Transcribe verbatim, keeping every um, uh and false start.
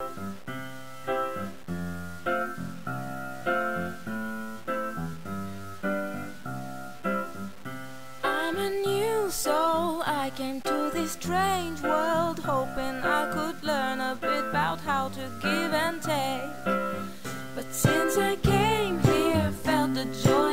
I'm a new soul, I came to this strange world hoping I could learn a bit about how to give and take. But since I came here, felt the joy